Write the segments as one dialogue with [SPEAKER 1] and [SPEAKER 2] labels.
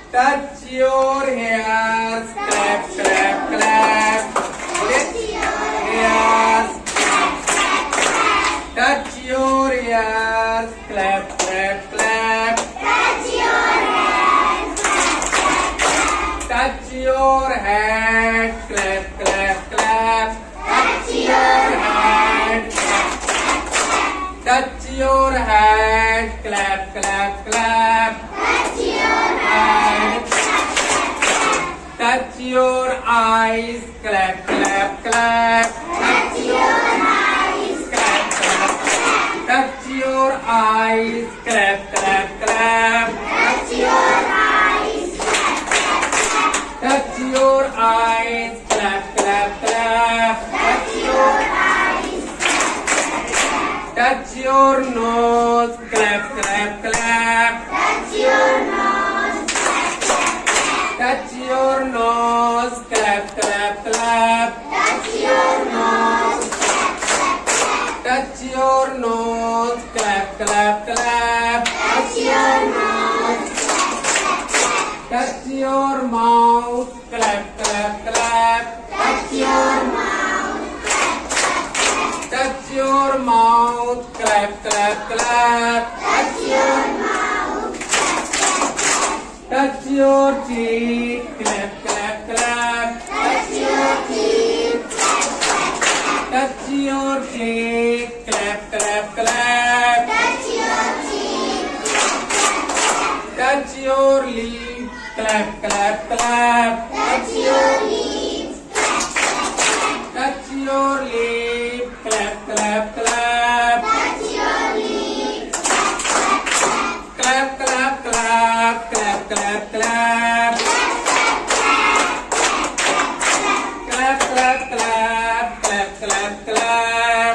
[SPEAKER 1] Touch your hairs, clap, clap, clap. Touch your hairs, touch your ears, clap, clap, clap. Touch your head, clap, clap, clap. Touch your head, touch your head, clap, clap, clap. Touch your head, touch your eyes, clap, clap, clap. Touch your eyes, clap, clap. Touch your eyes, clap, clap, clap. Touch your eyes, touch your eyes, clap, clap, clap. Touch your eyes, touch your nose, clap, clap, clap. Touch your nose, touch your nose, clap, clap, clap. Touch your nose, touch your nose, clap, clap, clap. Touch your nose, touch your mouth, clap, clap, clap. Touch your mouth, touch your mouth, clap, clap, clap. Touch your mouth, touch your cheek, clap, clap, clap. Touch your cheek, touch your cheek, clap, clap, clap. Touch your cheek, touch your lips, clap, clap, clap. Touch your lips, touch your lips, clap, clap, clap. Touch your lips, clap, clap, clap, clap, clap, clap. Clap, clap, clap, clap, clap, clap.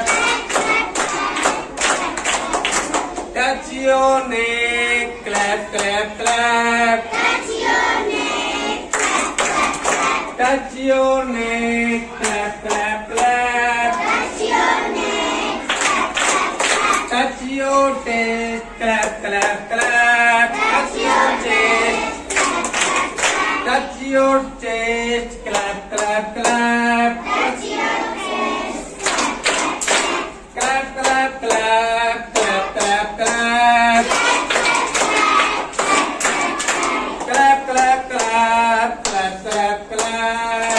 [SPEAKER 1] Touch your neck, clap, clap, clap. Touch your neck, touch your neck, clap, clap, clap. Touch your neck, touch your chest, clap, clap, clap. Touch your chest, touch your chest, clap, clap, clap. Touch your chest, clap, clap, clap, clap, clap, clap. Clap, clap, clap, clap, clap, clap.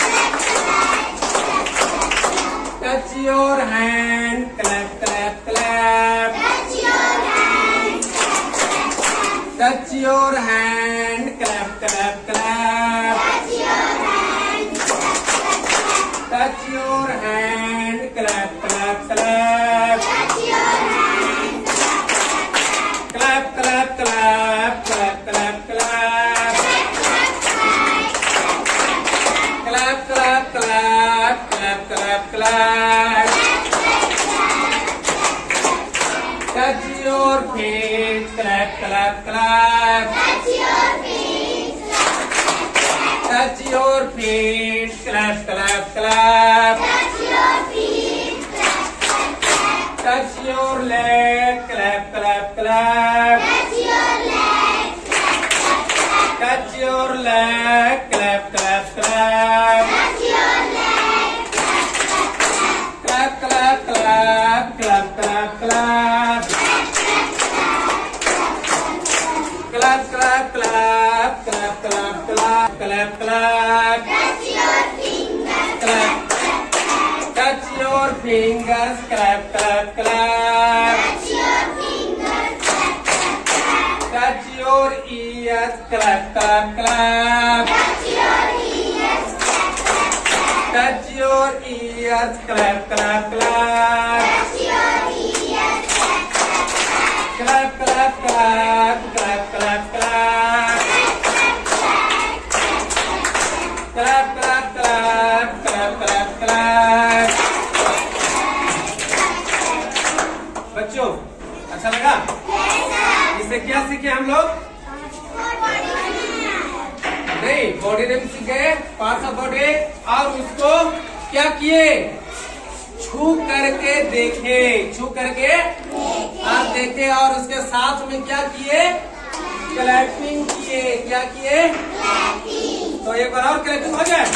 [SPEAKER 1] Touch your hand, clap, clap, clap. Touch your hand, touch your hand, clap, clap, clap. Touch your hand, touch your hand, clap, clap, clap. Touch your hand, clap, clap, clap, clap, clap, clap. Clap, clap, clap, clap, clap, clap. Touch your feet, clap, clap, clap. Touch your feet, touch your feet, clap, clap, clap. Touch your feet, touch your leg, clap, clap, clap. Touch your leg, touch your leg, clap, clap, clap. Touch your leg, clap, clap, clap, clap, clap, clap. Clap, clap, clap, clap, clap, clap, clap, clap. Touch your fingers, clap. Touch your fingers, clap, clap, clap. Touch your fingers, clap, clap. Touch your ears, clap, clap, clap. Touch your ears, clap, clap. Touch your ears, clap, clap, clap. Touch your ears, clap, clap, clap, clap, clap, clap. Clap, clap, clap, clap, clap, clap. बच्चों अच्छा लगा? इससे क्या सीखे हम लोग? नहीं, body name सीखे, पार्ट्स ऑफ बॉडी, और उसको क्या किए? छू करके देखे, छू करके आप देखे, और उसके साथ में क्या किए? क्लैपिंग किए, क्या किए? तो एक बार और क्लैपिंग हो जाए।